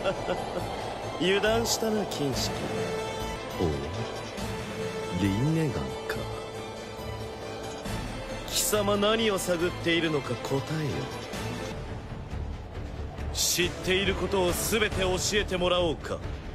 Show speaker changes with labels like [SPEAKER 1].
[SPEAKER 1] 油断したな金色。おや、リンネガンか。貴様何を探っているのか答えよ。知っていることを全て教えてもらおうか。